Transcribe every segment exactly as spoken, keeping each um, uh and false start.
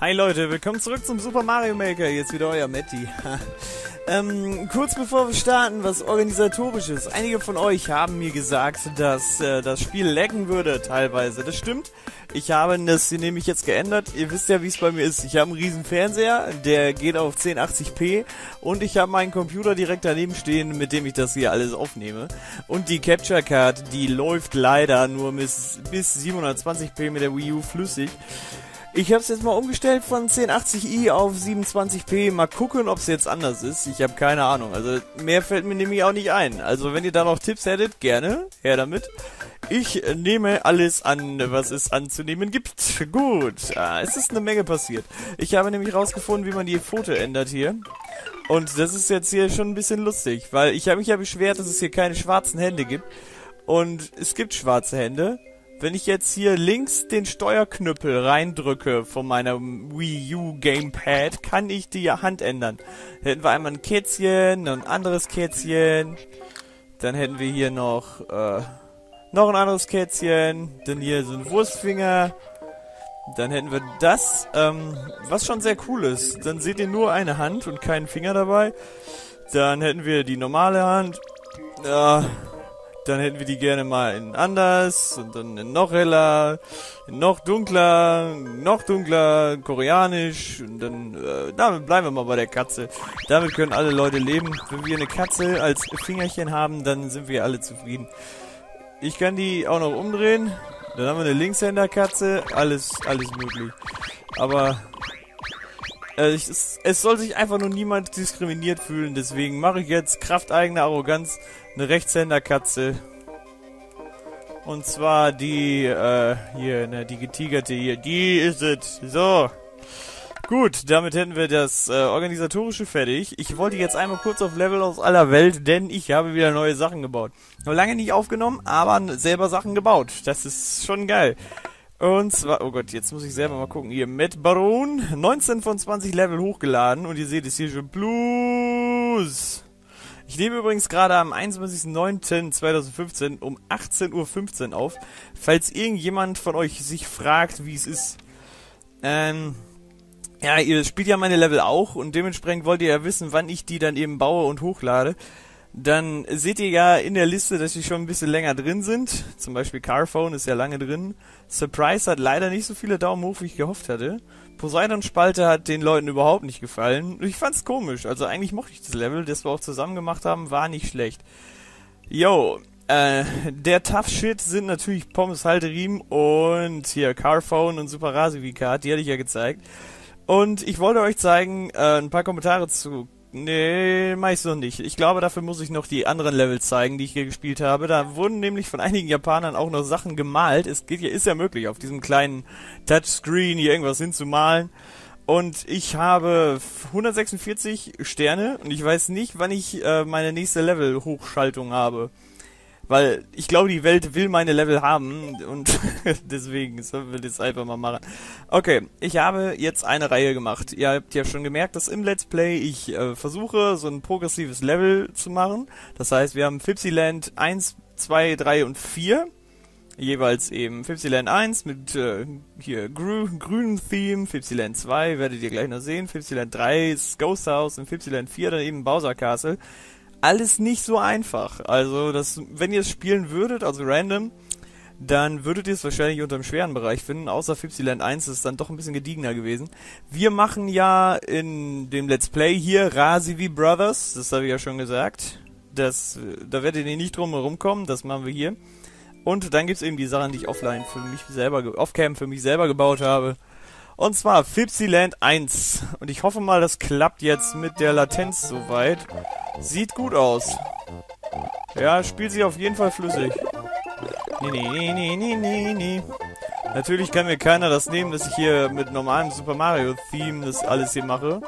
Hi Leute, willkommen zurück zum Super Mario Maker, jetzt wieder euer Matti. ähm, kurz bevor wir starten, was Organisatorisches. Einige von euch haben mir gesagt, dass äh, das Spiel laggen würde, teilweise. Das stimmt. Ich habe das hier nämlich jetzt geändert. Ihr wisst ja, wie es bei mir ist. Ich habe einen riesen Fernseher, der geht auf zehn achtzig p und ich habe meinen Computer direkt daneben stehen, mit dem ich das hier alles aufnehme. Und die Capture Card, die läuft leider nur bis, bis siebenhundertzwanzig p mit der Wii U flüssig. Ich habe es jetzt mal umgestellt von zehn achtzig i auf siebenundzwanzig p. Mal gucken, ob es jetzt anders ist. Ich habe keine Ahnung. Also mehr fällt mir nämlich auch nicht ein. Also wenn ihr da noch Tipps hättet, gerne, her damit. Ich nehme alles an, was es anzunehmen gibt. Gut, ah, es ist eine Menge passiert. Ich habe nämlich rausgefunden, wie man die Foto ändert hier. Und das ist jetzt hier schon ein bisschen lustig, weil ich habe mich ja beschwert, dass es hier keine schwarzen Hände gibt. Und es gibt schwarze Hände. Wenn ich jetzt hier links den Steuerknüppel reindrücke von meiner Wii U Gamepad, kann ich die Hand ändern. Da hätten wir einmal ein Kätzchen, ein anderes Kätzchen. Dann hätten wir hier noch, äh, noch ein anderes Kätzchen. Dann hier so ein Wurstfinger. Dann hätten wir das, ähm, was schon sehr cool ist. Dann seht ihr nur eine Hand und keinen Finger dabei. Dann hätten wir die normale Hand. Ja. Dann hätten wir die gerne mal in anders und dann in noch heller, in noch dunkler, noch dunkler, koreanisch und dann, äh, damit bleiben wir mal bei der Katze. Damit können alle Leute leben. Wenn wir eine Katze als Fingerchen haben, dann sind wir alle zufrieden. Ich kann die auch noch umdrehen. Dann haben wir eine Linkshänder-Katze. Alles, alles möglich. Aber äh, ich, es, es soll sich einfach nur niemand diskriminiert fühlen. Deswegen mache ich jetzt krafteigener Arroganz eine Rechtshänder-Katze. Und zwar die, äh, hier, ne, die getigerte hier. Die ist es. So. Gut, damit hätten wir das äh, Organisatorische fertig. Ich wollte jetzt einmal kurz auf Level aus aller Welt, denn ich habe wieder neue Sachen gebaut. Noch lange nicht aufgenommen, aber selber Sachen gebaut. Das ist schon geil. Und zwar, oh Gott, jetzt muss ich selber mal gucken. Hier, Matt Baron, neunzehn von zwanzig Level hochgeladen. Und ihr seht es hier schon. Plus. Ich nehme übrigens gerade am einundzwanzigsten neunten zweitausendfünfzehn um achtzehn Uhr fünfzehn auf. Falls irgendjemand von euch sich fragt, wie es ist. Ähm, ja, ihr spielt ja meine Level auch und dementsprechend wollt ihr ja wissen, wann ich die dann eben baue und hochlade. Dann seht ihr ja in der Liste, dass die schon ein bisschen länger drin sind. Zum Beispiel Carphone ist ja lange drin. Surprise hat leider nicht so viele Daumen hoch, wie ich gehofft hatte. Poseidon-Spalte hat den Leuten überhaupt nicht gefallen. Ich fand's komisch. Also eigentlich mochte ich das Level, das wir auch zusammen gemacht haben, war nicht schlecht. Yo, äh, der Tough Shit sind natürlich Pommes Halterim und hier Carphone und Super Rasivikat, die hatte ich ja gezeigt. Und ich wollte euch zeigen, äh, ein paar Kommentare zu... Nee, mach ich's noch nicht. Ich glaube, dafür muss ich noch die anderen Level zeigen, die ich hier gespielt habe. Da wurden nämlich von einigen Japanern auch noch Sachen gemalt. Es geht ja, ist ja möglich, auf diesem kleinen Touchscreen hier irgendwas hinzumalen. Und ich habe hundertsechsundvierzig Sterne und ich weiß nicht, wann ich äh, meine nächste Level-Hochschaltung habe. Weil ich glaube, die Welt will meine Level haben und deswegen sollen wir das einfach mal machen. Okay, ich habe jetzt eine Reihe gemacht. Ihr habt ja schon gemerkt, dass im Let's Play ich äh, versuche, so ein progressives Level zu machen. Das heißt, wir haben Fipsiland eins, zwei, drei und vier. Jeweils eben Fipsiland eins mit äh, hier grü grünem Theme, Fipsiland zwei werdet ihr gleich noch sehen, Fipsiland drei ist Ghost House und Fipsiland vier dann eben Bowser Castle. Alles nicht so einfach. Also, das, wenn ihr es spielen würdet, also random, dann würdet ihr es wahrscheinlich unter dem schweren Bereich finden. Außer Fipsiland eins ist dann doch ein bisschen gediegener gewesen. Wir machen ja in dem Let's Play hier Rasivi Brothers, das habe ich ja schon gesagt. Das, da werdet ihr nicht drum herum kommen, das machen wir hier. Und dann gibt's eben die Sachen, die ich offline für mich selber, offcam für mich selber gebaut habe. Und zwar Fipsiland eins. Und ich hoffe mal, das klappt jetzt mit der Latenz soweit. Sieht gut aus. Ja, spielt sich auf jeden Fall flüssig. Nee, nee, nee, nee, nee, nee, nee. Natürlich kann mir keiner das nehmen, dass ich hier mit normalem Super Mario Theme das alles hier mache.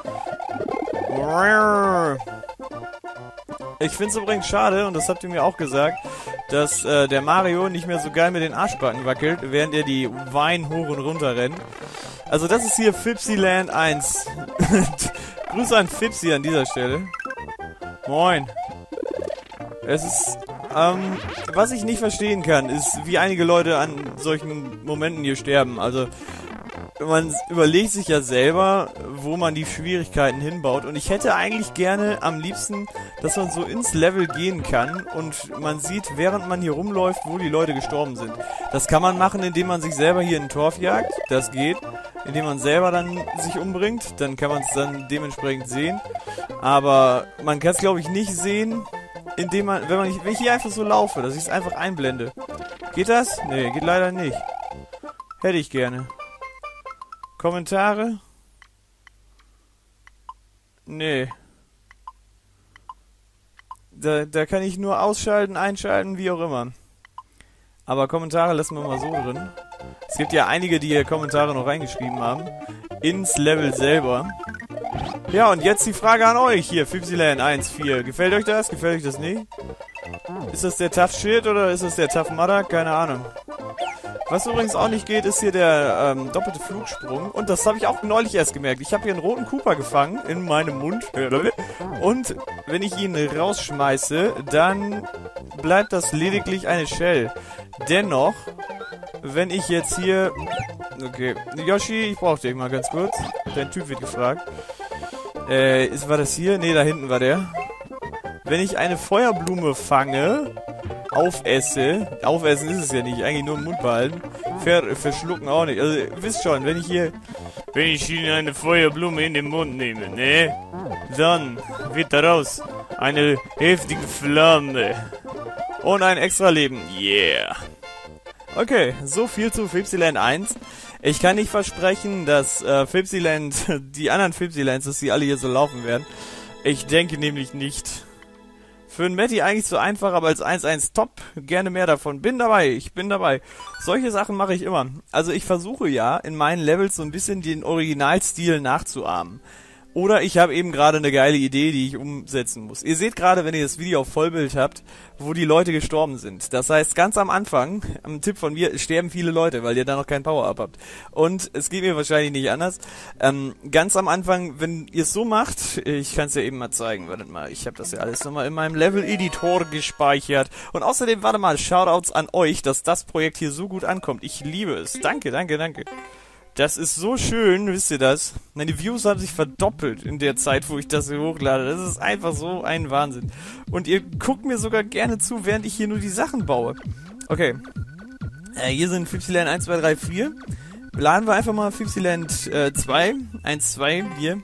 Ich find's übrigens schade, und das habt ihr mir auch gesagt, dass äh, der Mario nicht mehr so geil mit den Arschbacken wackelt, während er die Wein hoch und runter rennt. Also das ist hier Fipsiland eins. Grüße an Fipsi an dieser Stelle. Moin. Es ist, ähm, was ich nicht verstehen kann, ist, wie einige Leute an solchen Momenten hier sterben. Also, man überlegt sich ja selber, wo man die Schwierigkeiten hinbaut. Und ich hätte eigentlich gerne am liebsten, dass man so ins Level gehen kann und man sieht, während man hier rumläuft, wo die Leute gestorben sind. Das kann man machen, indem man sich selber hier in den Torf jagt. Das geht. Indem man selber dann sich umbringt. Dann kann man es dann dementsprechend sehen. Aber man kann es, glaube ich, nicht sehen, indem man, wenn man, wenn ich hier einfach so laufe, dass ich es einfach einblende. Geht das? Nee, geht leider nicht. Hätte ich gerne. Kommentare? Nee. Da, da kann ich nur ausschalten, einschalten, wie auch immer. Aber Kommentare lassen wir mal so drin. Es gibt ja einige, die hier Kommentare noch reingeschrieben haben. Ins Level selber. Ja, und jetzt die Frage an euch. Hier, Fipsiland eins vier. Gefällt euch das? Gefällt euch das nicht? Ist das der Tough Shit oder ist das der Tough Mudder? Keine Ahnung. Was übrigens auch nicht geht, ist hier der ähm, doppelte Flugsprung. Und das habe ich auch neulich erst gemerkt. Ich habe hier einen roten Cooper gefangen in meinem Mund. Und wenn ich ihn rausschmeiße, dann bleibt das lediglich eine Shell. Dennoch, wenn ich jetzt hier... Okay, Yoshi, ich brauche dich mal ganz kurz. Dein Typ wird gefragt. Äh, ist, war das hier? Ne, da hinten war der. Wenn ich eine Feuerblume fange... aufesse. Aufessen ist es ja nicht, eigentlich nur im Mund behalten. Ver verschlucken auch nicht. Also, ihr wisst schon, wenn ich hier... Wenn ich hier eine Feuerblume in den Mund nehme, ne? Dann wird daraus eine heftige Flamme. Und ein extra Leben. Yeah. Okay, so viel zu Fipsiland eins. Ich kann nicht versprechen, dass äh, Fipsiland, die anderen Fipsilands, dass sie alle hier so laufen werden. Ich denke nämlich nicht. Für einen Matti eigentlich so einfach, aber als eins eins top, gerne mehr davon. Bin dabei, ich bin dabei. Solche Sachen mache ich immer. Also ich versuche ja, in meinen Levels so ein bisschen den Originalstil nachzuahmen. Oder ich habe eben gerade eine geile Idee, die ich umsetzen muss. Ihr seht gerade, wenn ihr das Video auf Vollbild habt, wo die Leute gestorben sind. Das heißt, ganz am Anfang, am Tipp von mir, sterben viele Leute, weil ihr da noch kein Power-Up habt. Und es geht mir wahrscheinlich nicht anders. Ähm, ganz am Anfang, wenn ihr es so macht, ich kann es ja eben mal zeigen, wartet mal, ich habe das ja alles nochmal in meinem Level-Editor gespeichert. Und außerdem, warte mal, Shoutouts an euch, dass das Projekt hier so gut ankommt. Ich liebe es. Danke, danke, danke. Das ist so schön, wisst ihr das? Meine Views haben sich verdoppelt in der Zeit, wo ich das hier hochlade. Das ist einfach so ein Wahnsinn. Und ihr guckt mir sogar gerne zu, während ich hier nur die Sachen baue. Okay. Äh, hier sind Fipsiland eins, zwei, drei, vier. Laden wir einfach mal Fipsiland äh, zwei, eins, zwei hier.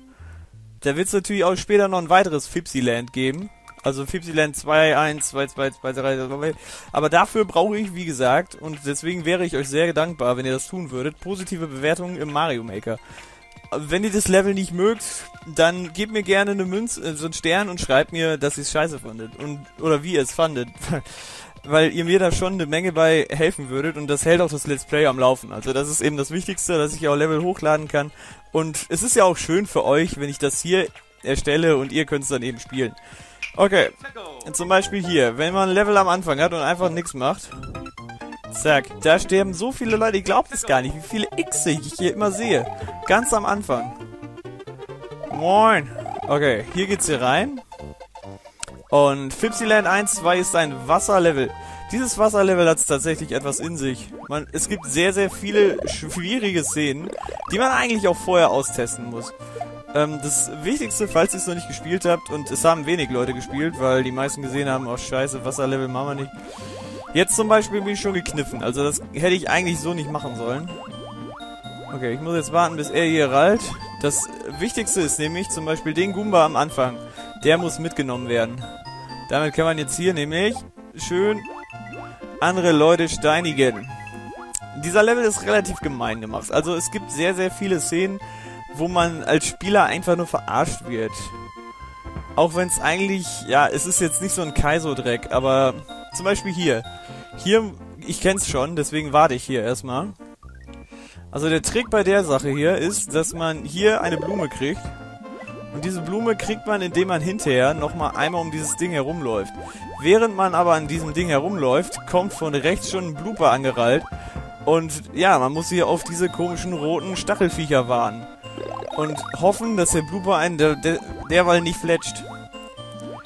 Da wird es natürlich auch später noch ein weiteres Fipsiland geben. Also Fipsiland zwei, eins, zwei, zwei, zwei, drei, drei. Aber dafür brauche ich, wie gesagt, und deswegen wäre ich euch sehr dankbar, wenn ihr das tun würdet, positive Bewertungen im Mario Maker. Wenn ihr das Level nicht mögt, dann gebt mir gerne eine Münze, äh, so einen Stern und schreibt mir, dass ihr es scheiße fandet. Und, oder wie ihr es fandet. Weil ihr mir da schon eine Menge bei helfen würdet und das hält auch das Let's Play am Laufen. Also das ist eben das Wichtigste, dass ich auch Level hochladen kann. Und es ist ja auch schön für euch, wenn ich das hier erstelle und ihr könnt es dann eben spielen. Okay, zum Beispiel hier, wenn man ein Level am Anfang hat und einfach nichts macht, zack, da sterben so viele Leute, ich glaube es gar nicht, wie viele Xe ich hier immer sehe, ganz am Anfang. Moin. Okay, hier geht's hier rein. Und Fipsiland eins, zwei ist ein Wasserlevel. Dieses Wasserlevel hat es tatsächlich etwas in sich. Man, es gibt sehr, sehr viele schwierige Szenen, die man eigentlich auch vorher austesten muss. Ähm, das Wichtigste, falls ihr es noch nicht gespielt habt, und es haben wenig Leute gespielt, weil die meisten gesehen haben, oh scheiße, Wasserlevel machen wir nicht. Jetzt zum Beispiel bin ich schon gekniffen, also das hätte ich eigentlich so nicht machen sollen. Okay, ich muss jetzt warten, bis er hier rallt. Das Wichtigste ist nämlich zum Beispiel den Goomba am Anfang. Der muss mitgenommen werden. Damit kann man jetzt hier nämlich schön andere Leute steinigen. Dieser Level ist relativ gemein gemacht. Also es gibt sehr, sehr viele Szenen, wo man als Spieler einfach nur verarscht wird. Auch wenn es eigentlich, ja, es ist jetzt nicht so ein Kaizo-Dreck, aber zum Beispiel hier. Hier, ich kenn's schon, deswegen warte ich hier erstmal. Also der Trick bei der Sache hier ist, dass man hier eine Blume kriegt. Und diese Blume kriegt man, indem man hinterher nochmal einmal um dieses Ding herumläuft. Während man aber an diesem Ding herumläuft, kommt von rechts schon ein Blooper angerallt. Und ja, man muss hier auf diese komischen roten Stachelviecher warten. Und hoffen, dass der Blooper einen der, der, derweil nicht fletscht.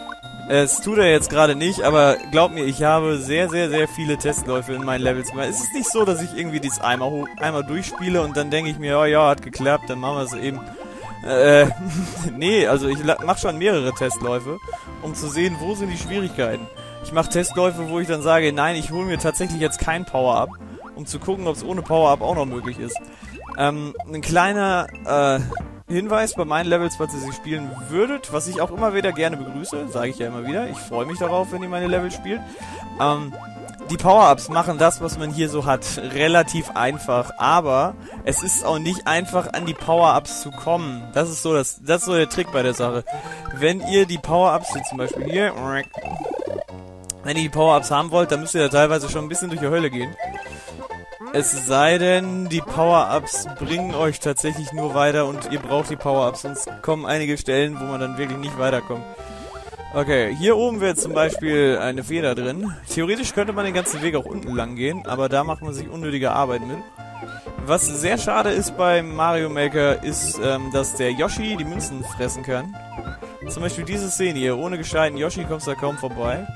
Es tut er jetzt gerade nicht, aber glaub mir, ich habe sehr, sehr, sehr viele Testläufe in meinen Levels gemacht. Es ist nicht so, dass ich irgendwie dies einmal, hoch, einmal durchspiele und dann denke ich mir, oh ja, hat geklappt, dann machen wir es eben. Äh, nee, also ich mache schon mehrere Testläufe, um zu sehen, wo sind die Schwierigkeiten. Ich mache Testläufe, wo ich dann sage, nein, ich hole mir tatsächlich jetzt kein Power-Up, um zu gucken, ob es ohne Power-Up auch noch möglich ist. Ähm, ein kleiner, äh, Hinweis bei meinen Levels, falls ihr sie spielen würdet, was ich auch immer wieder gerne begrüße, sage ich ja immer wieder, ich freue mich darauf, wenn ihr meine Level spielt. Ähm, die Power-Ups machen das, was man hier so hat, relativ einfach, aber es ist auch nicht einfach, an die Power-Ups zu kommen. Das ist so das, das ist so der Trick bei der Sache. Wenn ihr die Power-Ups, wie zum Beispiel hier, wenn ihr die Power-Ups haben wollt, dann müsst ihr da teilweise schon ein bisschen durch die Hölle gehen. Es sei denn, die Power-Ups bringen euch tatsächlich nur weiter und ihr braucht die Power-Ups, sonst kommen einige Stellen, wo man dann wirklich nicht weiterkommt. Okay, hier oben wäre zum Beispiel eine Feder drin. Theoretisch könnte man den ganzen Weg auch unten lang gehen, aber da macht man sich unnötige Arbeit mit. Was sehr schade ist beim Mario Maker, ist, ähm, dass der Yoshi die Münzen fressen kann. Zum Beispiel diese Szene hier, ohne gescheiten Yoshi kommst du da kaum vorbei.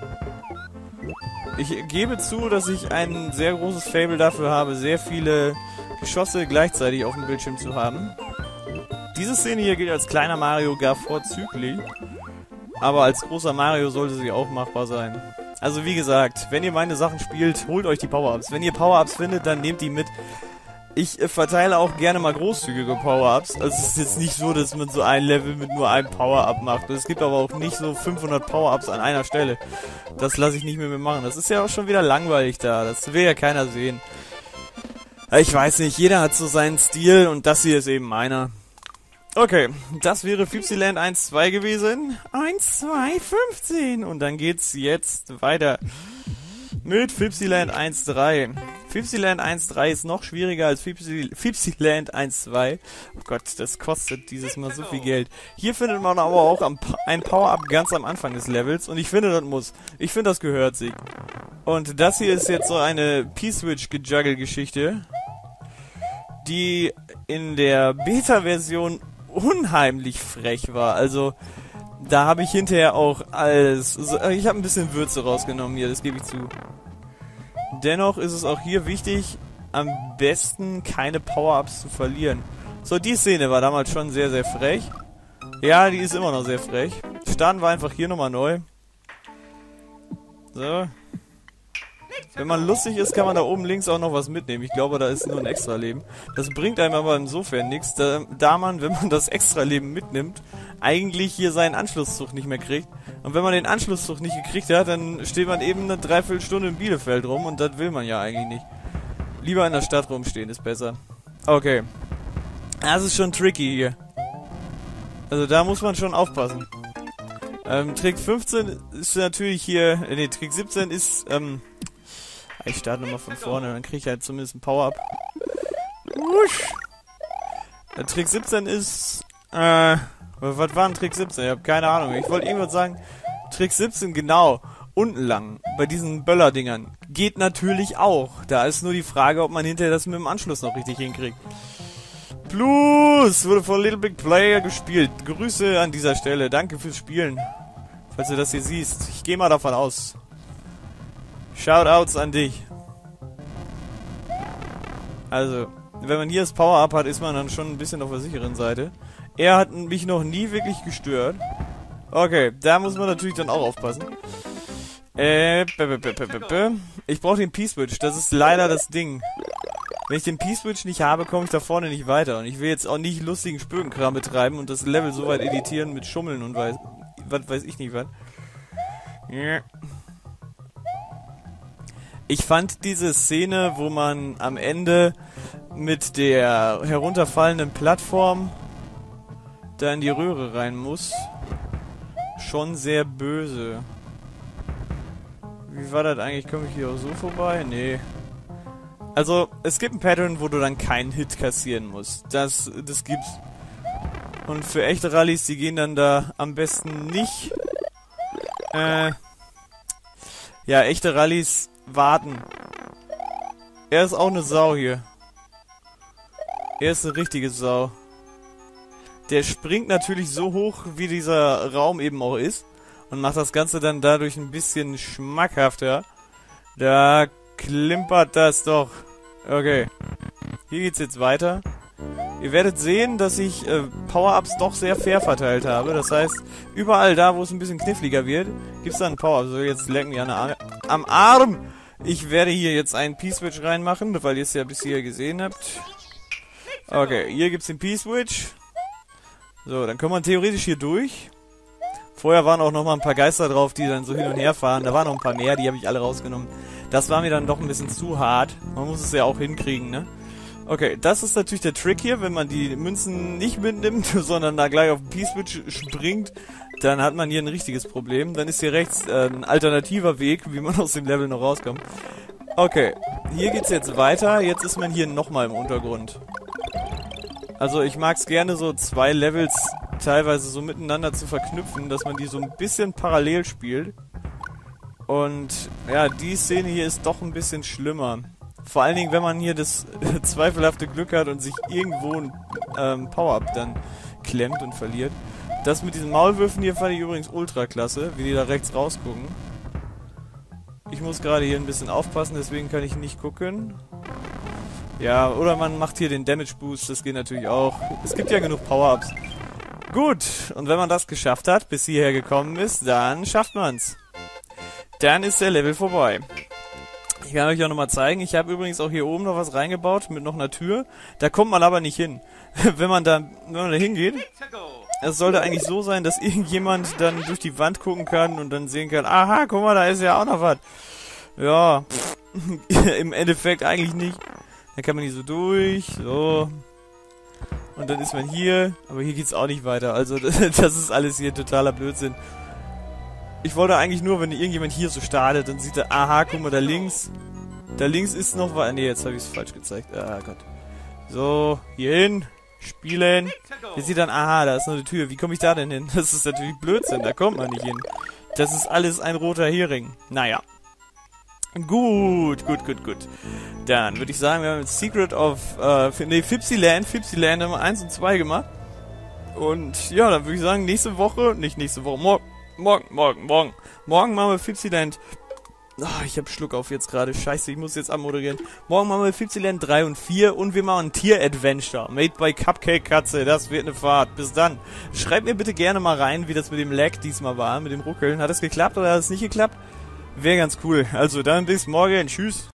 Ich gebe zu, dass ich ein sehr großes Faible dafür habe, sehr viele Geschosse gleichzeitig auf dem Bildschirm zu haben. Diese Szene hier gilt als kleiner Mario gar vorzüglich, aber als großer Mario sollte sie auch machbar sein. Also wie gesagt, wenn ihr meine Sachen spielt, holt euch die Power-Ups. Wenn ihr Power-Ups findet, dann nehmt die mit. Ich äh, verteile auch gerne mal großzügige Power-Ups. Also es ist jetzt nicht so, dass man so ein Level mit nur einem Power-Up macht. Es gibt aber auch nicht so fünfhundert Power-Ups an einer Stelle. Das lasse ich nicht mehr, mehr machen. Das ist ja auch schon wieder langweilig da. Das will ja keiner sehen. Ich weiß nicht, jeder hat so seinen Stil und das hier ist eben meiner. Okay, das wäre Fipsiland eins zwei gewesen. eins, zwei, fünfzehn. Und dann geht's jetzt weiter mit Fipsiland eins drei. Fipsiland eins drei ist noch schwieriger als Fipsi Fipsiland eins zwei. Oh Gott, das kostet dieses Mal so viel Geld. Hier findet man aber auch am pa ein Power-Up ganz am Anfang des Levels. Und ich finde, das muss. Ich finde, das gehört sich. Und das hier ist jetzt so eine P-Switch-Gejuggle-Geschichte, die in der Beta-Version unheimlich frech war. Also, da habe ich hinterher auch alles... Ich habe ein bisschen Würze rausgenommen hier, das gebe ich zu. Dennoch ist es auch hier wichtig, am besten keine Power-Ups zu verlieren. So, die Szene war damals schon sehr, sehr frech. Ja, die ist immer noch sehr frech. Starten wir einfach hier nochmal neu. So. Wenn man lustig ist, kann man da oben links auch noch was mitnehmen. Ich glaube, da ist nur ein Extra-Leben. Das bringt einem aber insofern nichts, da, da man, wenn man das Extra-Leben mitnimmt, eigentlich hier seinen Anschlusszug nicht mehr kriegt. Und wenn man den Anschlusszug nicht gekriegt hat, dann steht man eben eine Dreiviertelstunde in Bielefeld rum und das will man ja eigentlich nicht. Lieber in der Stadt rumstehen ist besser. Okay. Das ist schon tricky hier. Also da muss man schon aufpassen. Ähm, Trick fünfzehn ist natürlich hier... Ne, Trick siebzehn ist... Ähm, ich starte nochmal von vorne, dann kriege ich halt zumindest ein Power-Up. Der Trick siebzehn ist... Äh... Was war ein Trick siebzehn? Ich habe keine Ahnung. Ich wollte irgendwas sagen. Trick siebzehn, genau. Unten lang. Bei diesen Böller-Dingern. Geht natürlich auch. Da ist nur die Frage, ob man hinterher das mit dem Anschluss noch richtig hinkriegt. Blues wurde von Little Big Player gespielt. Grüße an dieser Stelle. Danke fürs Spielen. Falls du das hier siehst. Ich gehe mal davon aus. Shoutouts an dich. Also, wenn man hier das Power-Up hat, ist man dann schon ein bisschen auf der sicheren Seite. Er hat mich noch nie wirklich gestört. Okay, da muss man natürlich dann auch aufpassen. Äh, ich brauche den P-Switch. Das ist leider das Ding. Wenn ich den P-Switch nicht habe, komme ich da vorne nicht weiter. Und ich will jetzt auch nicht lustigen Spökenkram betreiben und das Level so weit editieren mit Schummeln und weiß, was weiß ich nicht was. Ich fand diese Szene, wo man am Ende mit der herunterfallenden Plattform da in die Röhre rein muss, schon sehr böse. Wie war das eigentlich? Komme ich hier auch so vorbei? Nee. Also, es gibt ein Pattern, wo du dann keinen Hit kassieren musst. Das, das gibt's. Und für echte Rallyes, die gehen dann da am besten nicht. Äh. Ja, echte Rallyes warten. Er ist auch eine Sau hier. Er ist eine richtige Sau. Der springt natürlich so hoch, wie dieser Raum eben auch ist. und macht das Ganze dann dadurch ein bisschen schmackhafter. Da klimpert das doch. Okay. Hier geht's jetzt weiter. Ihr werdet sehen, dass ich äh, Power-Ups doch sehr fair verteilt habe. Das heißt, überall da, wo es ein bisschen kniffliger wird, gibt's dann Power-Up. So, jetzt lecken wir an der Ar am Arm. Ich werde hier jetzt einen P-Switch reinmachen, weil ihr es ja bis hier gesehen habt. Okay, hier gibt's den P-Switch. So, dann kann man theoretisch hier durch. Vorher waren auch noch mal ein paar Geister drauf, die dann so hin und her fahren. Da waren noch ein paar mehr, die habe ich alle rausgenommen. Das war mir dann doch ein bisschen zu hart. Man muss es ja auch hinkriegen, ne? Okay, das ist natürlich der Trick hier, wenn man die Münzen nicht mitnimmt, sondern da gleich auf den P-Switch springt, dann hat man hier ein richtiges Problem. Dann ist hier rechts äh, ein alternativer Weg, wie man aus dem Level noch rauskommt. Okay, hier geht's jetzt weiter. Jetzt ist man hier nochmal im Untergrund. Also ich mag es gerne, so zwei Levels teilweise so miteinander zu verknüpfen, dass man die so ein bisschen parallel spielt. Und ja, die Szene hier ist doch ein bisschen schlimmer. Vor allen Dingen, wenn man hier das zweifelhafte Glück hat und sich irgendwo ein ähm, Power-Up dann klemmt und verliert. Das mit diesen Maulwürfen hier fand ich übrigens ultra klasse, wie die da rechts rausgucken. Ich muss gerade hier ein bisschen aufpassen, deswegen kann ich nicht gucken. Ja, oder man macht hier den Damage Boost, das geht natürlich auch. Es gibt ja genug Power-Ups. Gut, und wenn man das geschafft hat, bis hierher gekommen ist, dann schafft man's. Dann ist der Level vorbei. Ich kann euch auch nochmal zeigen, ich habe übrigens auch hier oben noch was reingebaut, mit noch einer Tür. Da kommt man aber nicht hin. Wenn man da, wenn man da hingeht, es sollte eigentlich so sein, dass irgendjemand dann durch die Wand gucken kann und dann sehen kann, aha, guck mal, da ist ja auch noch was. Ja, im Endeffekt eigentlich nicht. Dann kann man hier so durch, so. Und dann ist man hier, aber hier geht's auch nicht weiter. Also das ist alles hier totaler Blödsinn. Ich wollte eigentlich nur, wenn irgendjemand hier so startet, dann sieht er, aha, guck mal, da links. Da links ist noch was. Ne, jetzt habe ich es falsch gezeigt. Ah Gott. So, hier hin. Spielen. Jetzt sieht dann, aha, da ist noch eine Tür. Wie komme ich da denn hin? Das ist natürlich Blödsinn, da kommt man nicht hin. Das ist alles ein roter Hering. Naja. Gut, gut, gut, gut. Dann würde ich sagen, wir haben jetzt Secret of, äh, ne, Fipsyland, Fipsyland Nummer eins und zwei gemacht. Und ja, dann würde ich sagen, nächste Woche, nicht nächste Woche, morgen, morgen, morgen, morgen, morgen machen wir Fipsyland. Oh, ich hab Schluck auf jetzt gerade. Scheiße, ich muss jetzt abmoderieren. Morgen machen wir Fipsyland drei und vier und wir machen ein Tier-Adventure. Made by Cupcake Katze. Das wird eine Fahrt. Bis dann. Schreibt mir bitte gerne mal rein, wie das mit dem Lag diesmal war, mit dem Ruckeln. Hat das geklappt oder hat es nicht geklappt? Wäre ganz cool. Also dann bis morgen. Tschüss.